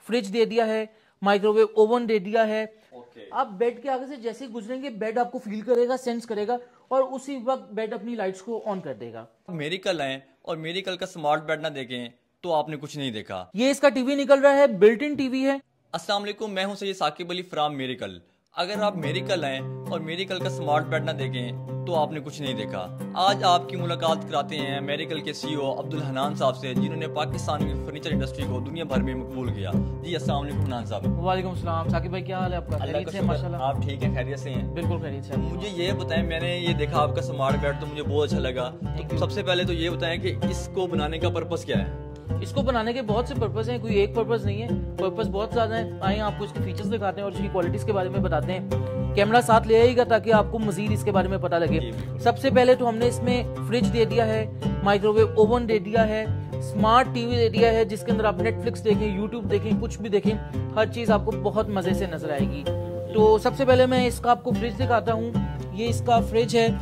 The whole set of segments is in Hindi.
फ्रिज दे दिया है, माइक्रोवेव ओवन दे दिया है। आप बेड के आगे से जैसे ही गुजरेंगे बेड आपको फील करेगा, सेंस करेगा और उसी वक्त बेड अपनी लाइट्स को ऑन कर देगा। मेरिकल है और मेरिकल का स्मार्ट बेड ना देखें तो आपने कुछ नहीं देखा। ये इसका टीवी निकल रहा है, बिल्ट इन टीवी है। अस्सलाम वालेकुम, मैं हूं सैयद साकिब अली फ्रॉम मेरिकल। अगर आप मेरिकल हैं और मेरिकल का स्मार्ट बेड ना देखें तो आपने कुछ नहीं देखा। आज आपकी मुलाकात कराते हैं मेरिकल के सीईओ अब्दुल हनान साहब से, जिन्होंने पाकिस्तान की फर्नीचर इंडस्ट्री को दुनिया भर में मकबूल किया। जी अस्सलाम वालेकुम हनान साहब। वालेकुम सलाम। साकिब भाई क्या हाल है आपका? अल्लाह का शुक्र, आप ठीक हैं, खैरियत से हैं? बिल्कुल खैरियत से। मुझे ये बताएं, मैंने ये देखा आपका स्मार्ट बेड तो मुझे बहुत अच्छा लगा। तो सबसे पहले तो ये बताएं कि इसको बनाने का पर्पस क्या है? इसको बनाने के बहुत से पर्पस हैं, कोई एक पर्पस नहीं है, पर्पस बहुत ज्यादा है। आइए आपको इसके फीचर्स दिखाते हैं और इसकी क्वालिटीज के बारे में बताते हैं। कैमरा साथ ले आइएगा ताकि आपको मजीद इसके बारे में पता लगे। सबसे पहले तो हमने इसमें फ्रिज दे दिया है, माइक्रोवेव ओवन दे दिया है, स्मार्ट टीवी दे दिया है जिसके अंदर आप नेटफ्लिक्स देखें, यूट्यूब देखें, कुछ भी देखें, हर चीज आपको बहुत मजे से नजर आएगी। तो सबसे पहले मैं इसका आपको फ्रिज दिखाता हूँ। ये इसका फ्रिज है।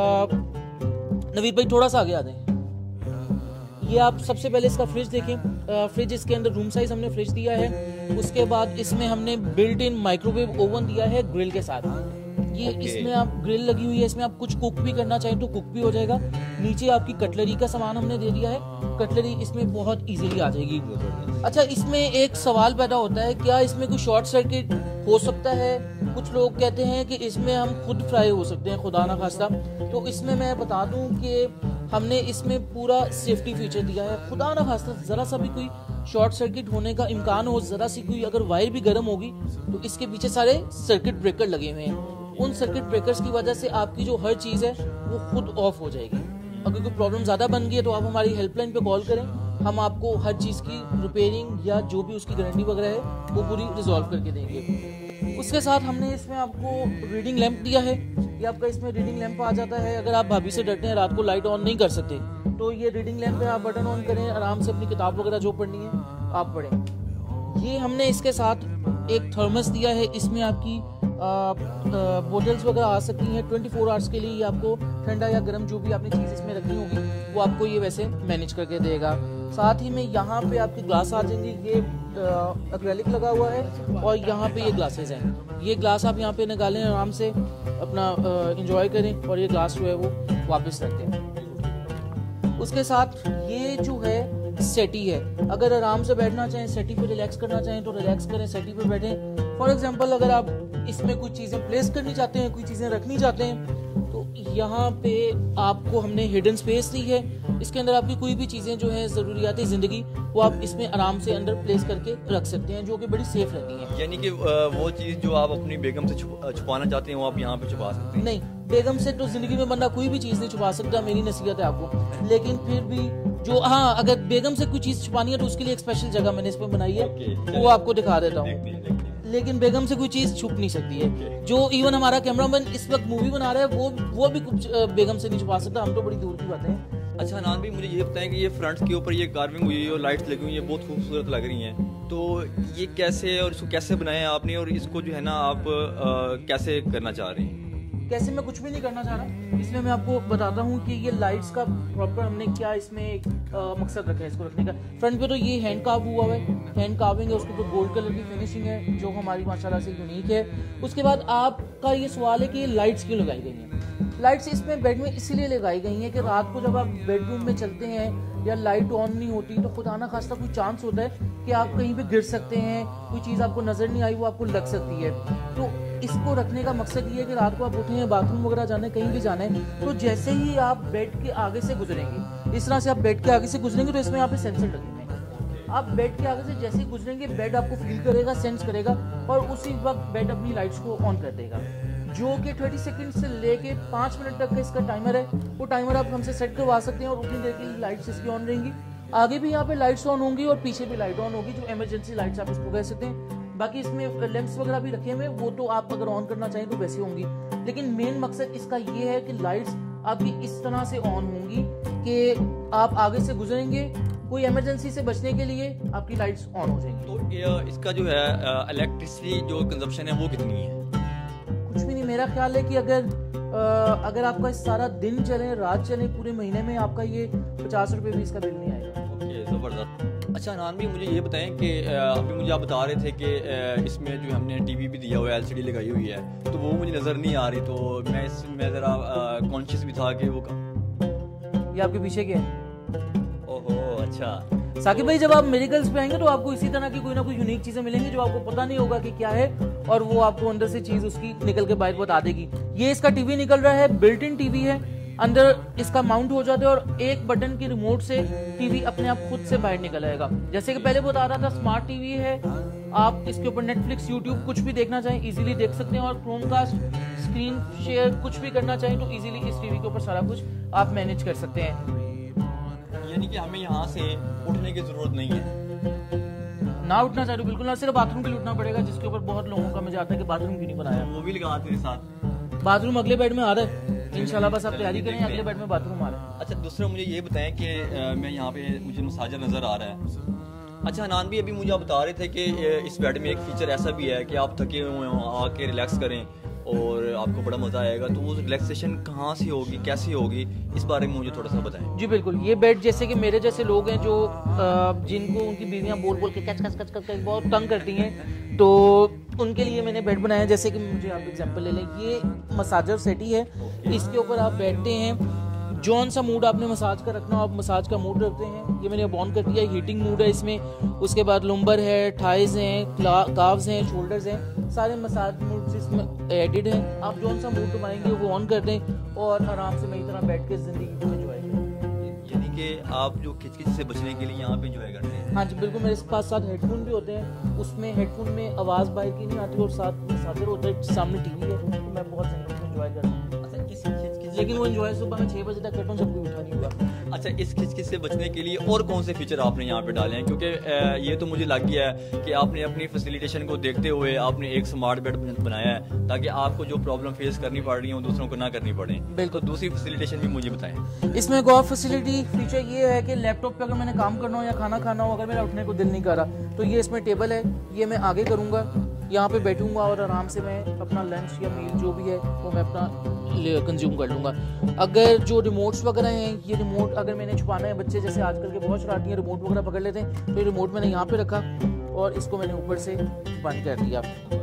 नवीद भाई थोड़ा सा आगे आ जाएं। ये आप सबसे पहले इसका फ्रिज देखें। फ्रिज इसके अंदर रूम साइज हमने फ्रिज दिया है। उसके बाद इसमें हमने बिल्ट इन माइक्रोवेव ओवन दिया है ग्रिल के साथ। ये इसमें आप ग्रिल लगी हुई है, इसमें आप कुछ कुक भी करना चाहें तो कुक भी हो जाएगा। नीचे आपकी कटलरी का सामान हमने दे दिया है, कटलरी इसमें बहुत इजीली आ जाएगी। अच्छा, इसमें एक सवाल पैदा होता है, क्या इसमें कोई शॉर्ट सर्किट हो सकता है? कुछ लोग कहते हैं कि इसमें हम खुद फ्राई हो सकते हैं, खुदा ना खास्ता। तो इसमें मैं बता दूं कि हमने इसमें पूरा सेफ्टी फीचर दिया है। खुदा ना खास्ता जरा सा भी कोई शॉर्ट सर्किट होने का इम्कान हो, जरा सी कोई अगर वायर भी गर्म होगी तो इसके पीछे सारे सर्किट ब्रेकर लगे हुए हैं। उन सर्किट ब्रेकर्स की वजह से आपकी जो हर चीज है वो खुद ऑफ हो जाएगी। अगर कोई प्रॉब्लम ज्यादा बन गई है तो आप हमारी हेल्पलाइन पे कॉल करें, हम आपको हर चीज की रिपेयरिंग या जो भी उसकी गारंटी वगैरह है वो पूरी रिजॉल्व करके देंगे। उसके साथ हमने इसमें आपको रीडिंग लैंप दिया है। ये आपका इसमें रीडिंग लैंप आ जाता है। अगर आप भाभी से डरते हैं रात को लाइट ऑन नहीं कर सकते तो ये रीडिंग लैंप पे आप बटन ऑन करें, आराम से अपनी किताब वगैरह जो पढ़नी है आप पढ़ें। ये हमने इसके साथ एक थर्मस दिया है। इसमें आपकी बोटल्स वगैरह आ सकती हैं 24 आवर्स के लिए। ये आपको ठंडा या गर्म जो भी आपने चीज़ इसमें रखनी होगी वो आपको ये वैसे मैनेज करके देगा। साथ ही में यहाँ पे आपके ग्लास आ जाएंगे। ये एक्रेलिक लगा हुआ है और यहाँ पे ये ग्लासेस हैं। ये ग्लास आप यहाँ पे निकालें, आराम से अपना एंजॉय करें और ये ग्लास जो है वो वापस रख दें। उसके साथ ये जो है सेटी है। अगर आराम से बैठना चाहें, सेटी पे रिलैक्स करना चाहें तो रिलैक्स करें, सेटी पे बैठें। फॉर एग्जांपल अगर आप इसमें कुछ चीज़ें प्लेस करनी चाहते हैं, कोई चीज़ें रखनी चाहते हैं तो यहाँ पे आपको हमने हिडन स्पेस दी है। इसके अंदर आपकी कोई भी चीज़ें जो है ज़रूरियात ज़िंदगी वो आप इसमें आराम से अंदर प्लेस करके रख सकते हैं, जो कि बड़ी सेफ रहती है। यानी कि वो चीज़ जो आप अपनी बेगम से छुपाना चाहते हैं वो आप यहाँ पे छुपा सकते हैं? नहीं, बेगम से तो जिंदगी में बंदा कोई भी चीज़ नहीं छुपा सकता, मेरी नसीहत है आपको। लेकिन फिर भी जो अगर बेगम से कोई चीज़ छुपानी है तो उसके लिए एक स्पेशल जगह मैंने इसमें बनाई है, वो आपको दिखा देता हूँ। लेकिन बेगम से कोई चीज़ छुप नहीं सकती है। जो इवन हमारा कैमरामैन इस वक्त मूवी बना रहा है वो भी कुछ बेगम से नहीं छुपा सकता। हम तो बड़ी दूर की बातें हैं। अच्छा हनान भाई, मुझे ये बताएं कि ये फ्रंट के ऊपर ये कार्विंग हुई है और लाइट्स लगी हुई है, बहुत खूबसूरत लग रही हैं। तो ये कैसे और इसको कैसे बनाया आपने और इसको जो है ना आप कैसे करना चाह रहे हैं? कैसे, मैं कुछ भी नहीं करना चाह रहा। इसमें मैं आपको बताता हूँ कि ये लाइट्स का प्रॉपर हमने क्या इसमें एक मकसद रखा है इसको रखने का। फ्रंट पे तो ये हैंड कार्व हुआ है, हैंड कार्विंग है, उसके ऊपर गोल्ड कलर की फिनिशिंग है जो हमारी माशाल्लाह से यूनिक है। उसके बाद आपका ये सवाल है कि ये लाइट्स क्यों लगाई गई हैं। लाइट्स इसमें बेड में इसीलिए लगाई गई हैं कि रात को जब आप बेडरूम में चलते हैं या लाइट ऑन नहीं होती तो खुदा ना खास्ता कोई चांस होता है कि आप कहीं पे गिर सकते हैं, कोई चीज़ आपको नज़र नहीं आई वो आपको लग सकती है। तो इसको रखने का मकसद ये है कि रात को आप उठे हैं, बाथरूम वगैरह जाना है, कहीं भी जाना है, तो जैसे ही आप बेड के आगे से गुजरेंगे, इस तरह से आप बेड के आगे से गुजरेंगे तो इसमें यहाँ पे सेंसर लगे हुए हैं। आप बेड के आगे से जैसे ही गुजरेंगे बेड आपको फील करेगा, सेंस करेगा और उसी वक्त बेड अपनी लाइट्स को ऑन कर देगा, जो कि 30 सेकंड से लेके 5 मिनट तक का इसका टाइमर है। वो टाइमर आप हमसे सेट करवा सकते हैं और उतनी देर की लाइट्स इसकी ऑन रहेंगी। आगे भी यहाँ पे लाइट्स ऑन होंगी और पीछे भी लाइट ऑन होगी, जो इमरजेंसी लाइट्स आप इसको कह सकते हैं। बाकी इसमें लेंस वगैरह भी रखे हुए, वो तो आप अगर ऑन करना चाहें तो वैसे होंगी। लेकिन मेन मकसद इसका ये है कि लाइट्स आपकी इस तरह से ऑन होंगी कि आप आगे से गुजरेंगे, कोई इमरजेंसी से बचने के लिए आपकी लाइट्स ऑन हो जाएंगी। तो इसका जो है इलेक्ट्रिसिटी जो कंजप्शन है वो कितनी है? कुछ भी नहीं, मेरा ख्याल है कि अगर आपका सारा दिन चले, रात चले, पूरे महीने में आपका ये 50 रुपये भी इसका बिल नहीं आएगा। ओके, जबरदस्त। अच्छा अनान भाई, मुझे ये बताएं कि अभी मुझे आप बता रहे थे कि इसमें जो हमने टीवी भी दिया हुआ है, एलसीडी लगाई हुई है, तो वो मुझे नज़र नहीं आ रही, तो मैं इसमें ज़रा कॉन्शियस भी था कि वो ये आपके पीछे क्या है? ओहो अच्छा। साकिब भाई, जब आप मेडिकल्स पे आएंगे तो आपको इसी तरह की कोई ना कोई यूनिक चीजें मिलेंगी जो आपको पता नहीं होगा कि क्या है, और वो आपको अंदर से चीज उसकी निकल के बाहर बता देगी। ये इसका टीवी निकल रहा है, बिल्ट इन टीवी है, अंदर इसका माउंट हो जाता है और एक बटन की रिमोट से टीवी अपने आप खुद से बाहर निकल आएगा। जैसे कि पहले बता रहा था, स्मार्ट टीवी है, आप इसके ऊपर नेटफ्लिक्स, यूट्यूब कुछ भी देखना चाहें इजीली देख सकते हैं, और क्रोमकास्ट, स्क्रीन शेयर कुछ भी करना चाहें तो इजीली इस टीवी के ऊपर सारा कुछ आप मैनेज कर सकते हैं। यानी कि हमें यहाँ से उठने की जरूरत नहीं है, ना उठना चाहिए, बिल्कुल ना, सिर्फ बाथरूम के लिए उठना पड़ेगा, जिसके ऊपर बहुत लोगों का मजा आता है कि बाथरूम क्यों नहीं बनाया। वो भी लगा दें साथ। बाथरूम अगले बेड में आ रहा है इंशाल्लाह, बस आप तैयारी करें, अगले बेड में बाथरूम आ रहा है। अच्छा दूसरा मुझे ये बताएं कि मैं यहाँ पे मुझे मसाजर नज़र आ रहा है। अच्छा अनान भी, अभी मुझे आप बता रहे थे कि इस बेड में एक फीचर ऐसा भी है कि आप थके हुए हों, आके रिलैक्स करें और आपको बड़ा मज़ा आएगा, तो वो रिलैक्सेशन कहाँ से होगी, कैसी होगी, इस बारे में मुझे थोड़ा सा बताएं। जी बिल्कुल, ये बेड जैसे कि मेरे जैसे लोग हैं जो जिनको उनकी बीवियां बोल बोल के कच कच कच कच बहुत तंग करती हैं, तो उनके लिए मैंने बेड बनाया। जैसे कि मुझे आप एग्जांपल ले लें, ये मसाजर सेट ही है, इसके ऊपर आप बैठते हैं, जौन सा मूड आपने मसाज का रखना हो आप मसाज का मूड रखते हैं। ये मैंने अब ऑन कर दिया, हीटिंग मूड है इसमें, उसके बाद लुम्बर है, थाइज हैं, काव्स हैं, शोल्डर्स हैं, सारे मसाज मूड्स इसमें एडिड हैं। आप जौन सा मूड बनाएंगे वो ऑन कर दें और आराम से मेरी तरह बैठ के जिंदगी को एंजॉय करें। यानी कि आप जो खिचखिच से बचने के लिए यहाँ पे एंजॉय करते हैं। हाँ जी बिल्कुल, मेरे पास साथ हेडफोन भी होते हैं, उसमें हेडफोन में आवाज़ बाहर की नहीं आती और साथ मसाजर होता है, सामने टीवी है, तो मैं बहुत एंजॉय करता हूँ। लेकिन वो एंजॉय सुबह में 6 बजे तक करता हूँ, जब कोई उठा नहीं हुआ। अच्छा, इस खिचखिच से बचने के लिए और कौन से फीचर आपने यहाँ पे डाले हैं? क्योंकि ये तो मुझे लग गया है कि आपने अपनी फैसिलिटेशन को देखते हुए आपने एक स्मार्ट बेड बनाया है ताकि आपको जो प्रॉब्लम फेस करनी पड़ रही है वो दूसरों को ना करनी पड़े। बिल्कुल, दूसरी फैसिलिटेशन भी मुझे बताएं। इसमें एक और फैसिलिटी फीचर ये है कि लैपटॉप पे अगर मैंने काम करना हो या खाना खाना हो, अगर मेरा उठने को दिल नहीं कर रहा, तो ये इसमें टेबल है, ये मैं आगे करूँगा, यहाँ पे बैठूंगा और आराम से मैं अपना लंच या मील जो भी है वो मैं अपना कंज्यूम कर लूँगा। अगर जो रिमोट्स वगैरह हैं, ये रिमोट अगर मैंने छुपाना है, बच्चे जैसे आजकल के बहुत शरारती हैं, रिमोट वगैरह पकड़ लेते हैं, तो ये रिमोट मैंने यहाँ पे रखा और इसको मैंने ऊपर से बंद कर दिया।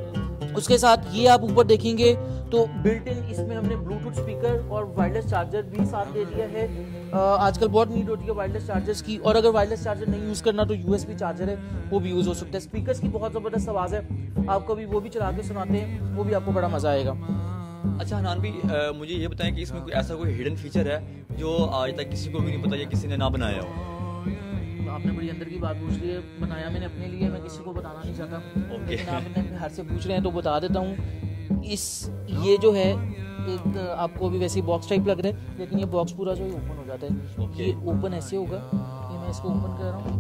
उसके साथ ये आप ऊपर देखेंगे तो बिल्ट इन इसमें हमने ब्लूटूथ स्पीकर और वायरलेस चार्जर भी साथ दे दिया है। आजकल बहुत नीड होती है वायरलेस चार्जर्स की, और अगर वायरलेस चार्जर नहीं यूज़ करना तो USB चार्जर है, वो भी यूज़ हो सकता है। स्पीकर्स की बहुत ज़बरदस्त आवाज़ है, आप कभी वो भी चला के सुनाते हैं, वो भी आपको बड़ा मज़ा आएगा। अच्छा हनान भी, मुझे ये बताएं कि इसमें कोई ऐसा कोई हिडन फीचर है जो आज तक किसी को भी नहीं पता या किसी ने ना बनाया हो? आपने बड़ी अंदर की बात पूछ ली है, बनाया मैंने अपने लिए, मैं किसी को बताना नहीं चाहता, लेकिन आपने घर से पूछ रहे हैं तो बता देता हूँ। ये जो है एक आपको अभी वैसे ही बॉक्स टाइप लग रहा है, लेकिन ये बॉक्स पूरा जो है ओपन हो जाता है। ये ओपन ऐसे होगा, ये मैं इसको ओपन कर रहा हूँ,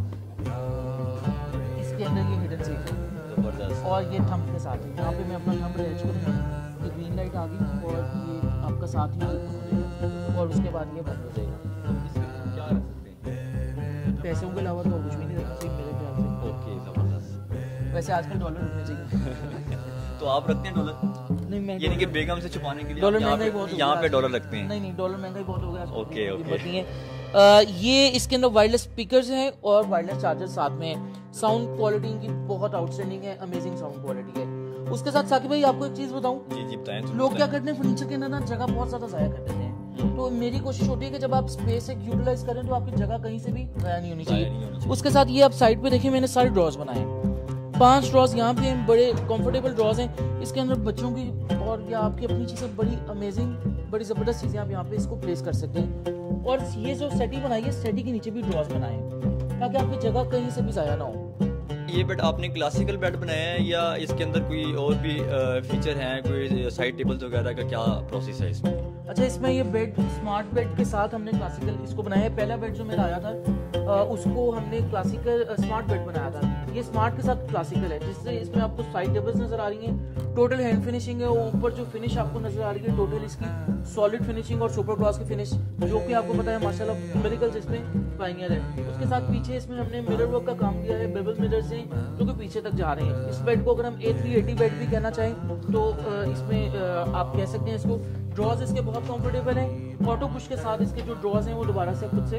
इसके अंदर ये हिडन सेफ है जबरदस्त, और ये थंब के साथ है, यहाँ पे मैं अपना थंब अटैच करूँगा, ये ग्रीन लाइट आ गई और ये आपका साथ ही ओपन हो जाएगा और उसके बाद ये बंद हो जाएगा। क्या रख सकते हैं? पैसों के अलावा तो कुछ भी नहीं रखना चाहिए मेरे ख्याल से। ओके, जबरदस्त। वैसे आजकल डॉलर रखने चाहिए। तो आप रखते हैं डॉलर? नहीं, मैं यानी कि बेगम से छुपाने के लिए डॉलर महंगाई बहुत हो गया, यहाँ पे डॉलर रखते हैं? नहीं, डॉलर महंगाई बहुत हो गया। ओके। ये इसके अंदर वायरलेस स्पीकर्स हैं और वायरलेस चार्जर साथ में है। साउंड क्वालिटी इनकी बहुत आउटस्टैंडिंग है, अमेजिंग साउंड क्वालिटी है। उसके साथ साकिब भाई आपको एक चीज बताऊं, जी बताएं। लोग क्या करते हैं, फर्नीचर के अंदर ना जगह बहुत ज्यादा जाया कर देते हैं, तो मेरी कोशिश होती है कि जब आप स्पेस एक यूटिलाइज करें तो आपकी जगह कहीं से भी जाया नहीं होनी चाहिए। उसके साथ ये आप साइड पे देखिए, मैंने सारे ड्रॉर्स बनाए हैं, 5 ड्रॉर्स यहाँ पे हैं, बड़े कंफर्टेबल ड्रॉर्स हैं। इसके अंदर बच्चों की और या आपकी अपनी चीज़ें, बड़ी अमेजिंग, बड़ी ज़बरदस्त चीज़ें आप यहाँ पे इसको प्लेस कर सकते हैं। और ये जो सेटी बनाई है, सेटी के नीचे भी ड्रॉर्स बनाए हैं ताकि आपकी जगह कहीं से भी ज़ाया ना हो। ये बेड आपने क्लासिकल बेड बनाया है या इसके अंदर कोई और भी फीचर हैं, कोई साइड टेबल्स वगैरह का क्या प्रोसेस है इसमें? अच्छा, इसमें ये बेड स्मार्ट बेड के साथ हमने क्लासिकल इसको बनाया है। पहला बेड जो मेरा आया था उसको हमने क्लासिकल स्मार्ट बेड बनाया था, ये स्मार्ट के साथ क्लासिकल है, जिससे इसमें आपको साइड टेबल्स नजर आ रही हैं, टोटल हैंड फिनिशिंग है, ऊपर जो फिनिश आपको नजर आ रही है टोटल इसकी सॉलिड फिनिशिंग और सुपर ग्लॉस की फिनिश, जो कि आपको पता है माशाल्लाह मेडिकल्स इसमें पाइनियर है। उसके साथ पीछे इसमें हमने मिरर वर्क का काम किया है, बेबल मिरर्स हैं जो कि पीछे तक जा रहे हैं। इस बेड को अगर हम A380 बेड भी कहना चाहें तो इसमें आप कह सकते हैं इसको। ड्रॉज इसके बहुत कंफर्टेबल हैं, ऑटो पुश के साथ इसके जो ड्रॉज हैं वो दोबारा से खुद से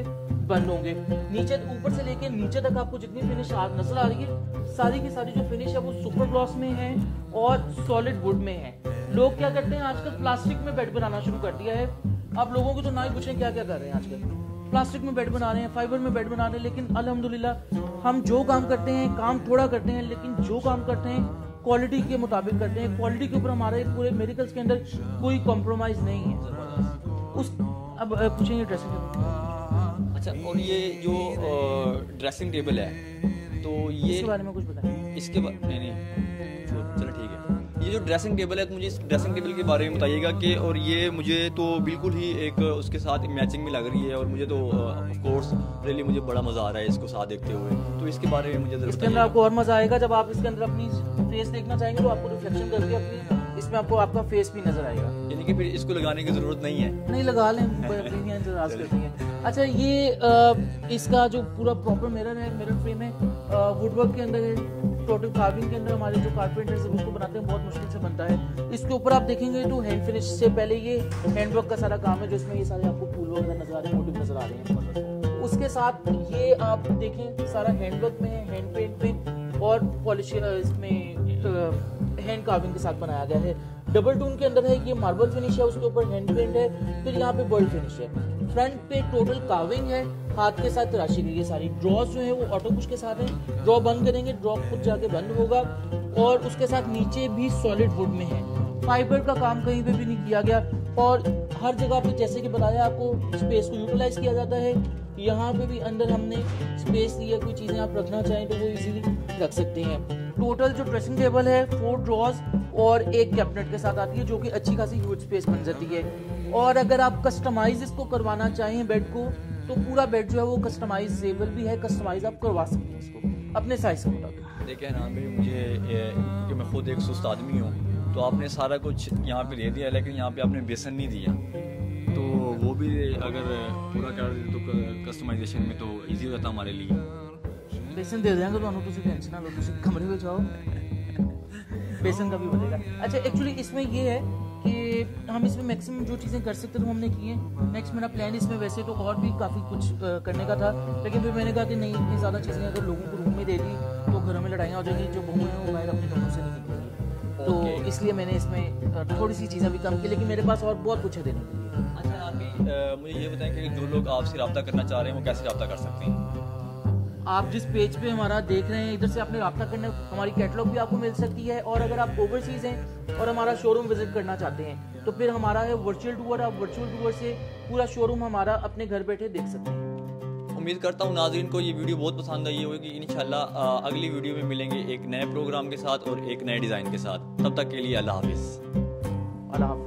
बंद होंगे। नीचे ऊपर से लेके नीचे तक आपको जितनी फिनिश नजर आ रही है, सारी की सारी जो फिनिश है वो सुपर ग्लॉस में है और सॉलिड वुड में है। लोग क्या करते हैं आजकल, प्लास्टिक में बेड बनाना शुरू कर दिया है। आप लोगों को तो ना ही पूछें क्या क्या कर रहे हैं आजकल, प्लास्टिक में बेड बना रहे हैं, फाइबर में बेड बना रहे हैं। लेकिन अल्हम्दुलिल्लाह हम जो काम करते हैं, काम थोड़ा करते हैं, लेकिन जो काम करते हैं क्वालिटी के मुताबिक करते हैं। क्वालिटी के ऊपर हमारे पूरे मेडिकल्स के अंदर कोई कॉम्प्रोमाइज नहीं है। उस अब पूछेंगे ड्रेसिंग टेबल। अच्छा, और ये जो ड्रेसिंग टेबल है, तो ये इसके बारे में कुछ बताएं। इसके बारे नहीं चलो ठीक है। ये जो ड्रेसिंग टेबल है, तो मुझे इस ड्रेसिंग टेबल के बारे में बताइएगा कि, और ये मुझे तो बिल्कुल ही एक उसके साथ मैचिंग में लग रही है, और मुझे तो ऑफ कोर्स रियली मुझे बड़ा मज़ा आ रहा है इसको साथ देखते हुए। तो इसके बारे में मुझे इसके अंदर आपको और मज़ा आएगा जब आप इसके अंदर अपनी फेस देखना चाहेंगे, तो आपको रिफ्लेक्शन करके अपनी इसमें आपको आपका फेस भी नजर आएगा। यानी कि फिर इसको लगाने की ज़रूरत नहीं है? नहीं, लगा लें, इंतजार करती हैं। अच्छा, ये इसका जो पूरा प्रॉपर मिरर है, मिरर फ्रेम है, वुडवर्क के अंदर है। टोटल कार्विंग के अंदर हमारे जो कारपेंटर्स हैं उसको बनाते हैं, बहुत मुश्किल से बनता है। इसके ऊपर आप देखेंगे तो हैंड फिनिश से पहले ये हैंडवर्क का सारा काम है, जो इसमें ये सारे आपको फूल वगैरह नजर आ रहे हैं, मोटिव नजर आ रहे हैं। उसके साथ ये आप देखें सारा हैंडवर्क में है, हैंड पेंट में और पॉलिश इसमें हैंड कार्विंग के साथ बनाया गया है। डबल टून के अंदर है, ये मार्बल फिनिश है, उसके ऊपर हैंड पेंट है, फिर यहाँ पे वर्ल्ड फिनिश है। फ्रंट पे टोटल कार्विंग है, हाथ के साथ तराशी गई है सारी। ड्रॉज जो है वो ऑटो पुश के साथ है, ड्रॉ बंद करेंगे ड्रॉ खुद जाके बंद होगा, और उसके साथ नीचे भी सॉलिड वुड में है। फाइबर का काम कहीं पे भी नहीं किया गया, और हर जगह पे जैसे कि बताया आपको स्पेस को यूटिलाइज किया जाता है। यहाँ पे भी अंदर हमने स्पेस दी है, कोई चीजें आप रखना चाहें तो वो इजीली रख सकते हैं। टोटल जो ड्रेसिंग टेबल है 4 ड्रॉज और एक कैबिनेट के साथ आती है, जो कि अच्छी खासी ह्यूज स्पेस बन जाती है। और अगर आप कस्टमाइज इसको करवाना चाहें बेड को, तो पूरा बेड जो है वो कस्टमाइजेबल भी है, कस्टमाइज आप करवा सकते हैं इसको अपने साइज के मुताबिक। देखिए ना भाई, मुझे कि मैं खुद एक सुस्त आदमी हूँ, तो आपने सारा कुछ यहाँ पे दे दिया, लेकिन यहाँ पे आपने बेसन नहीं दिया, तो वो भी अगर पूरा कर दे तो कस्टमाइजेशन में तो इजी होता हमारे लिए। बेसन दे देंगे तो तुम टेंशन ना लो, तुम कमरे में जाओ, बेसन का भी बनेगा। अच्छा, एक्चुअली इसमें ये है कि हम इसमें मैक्सिमम जो चीज़ें कर सकते थे वो हमने की हैं। नेक्स्ट मेरा प्लान इसमें वैसे तो और भी काफ़ी कुछ करने का था, लेकिन फिर मैंने कहा कि नहीं, इतनी ज़्यादा चीज़ें अगर लोगों को रूम में दे दी तो घरों में लड़ाइयाँ हो जाएंगी, जो बहुएं हैं वो बाहर अपने घरों से नहीं निकलेंगी। तो इसलिए मैंने इसमें थोड़ी सी चीज़ें भी कम की, लेकिन मेरे पास और बहुत कुछ है देने के लिए। अच्छा, अभी मुझे ये बताएं कि जो लोग आपसे रब्ता करना चाह रहे हैं वो कैसे रब्ता कर सकते हैं? आप जिस पेज पे हमारा देख रहे हैं, इधर से आपने रब्ता करना, हमारी कैटलॉग भी आपको मिल सकती है। और अगर आप ओवरसीज हैं और हमारा शोरूम विजिट करना चाहते हैं, तो फिर हमारा है वर्चुअल टूर। आप वर्चुअल टूर से पूरा शोरूम हमारा अपने घर बैठे देख सकते हैं। उम्मीद करता हूँ नाज़रीन को ये वीडियो बहुत पसंद आई होगी। इंशाल्लाह अगली वीडियो में मिलेंगे एक नए प्रोग्राम के साथ और एक नए डिज़ाइन के साथ। तब तक के लिए अल्लाह हाफिज़। अल्लाह हाफिज़।